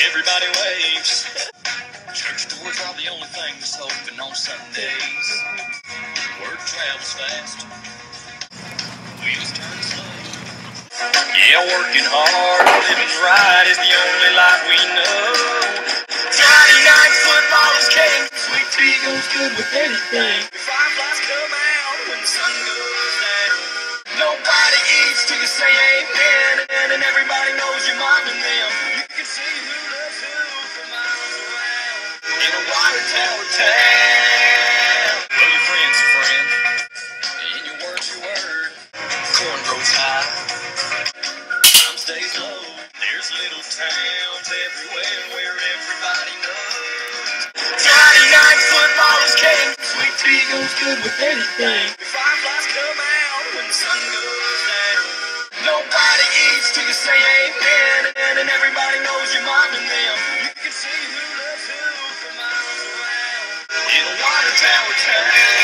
Everybody waves. Church doors are the only thing that's open on Sundays. Word travels fast. Wheels turn slow. Yeah, working hard, living right is the only life we know. Friday night football is king. Sweet tea goes good with anything. Fireflies come out when the sun goes down. Nobody eats till you say amen, and everybody knows your mom and them. You can see who loves who for miles around. In a water tower town. Well, your friend's a friend. In your word's your word. Corn grows high. Time stays low. There's little towns everywhere where everybody knows. Friday night football is king. Sweet tea goes good with anything. Fireflies come out when the sun goes down. Nobody eats till you say amen, and everybody knows your mom and them. You can see who loves who for miles around. In a water tower town.